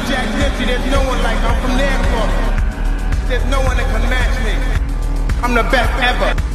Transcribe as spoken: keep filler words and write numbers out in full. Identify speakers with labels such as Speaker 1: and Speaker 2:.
Speaker 1: Jack Dempsey, there's no one like I'm from the airport. There's no one that can match me. I'm the best ever.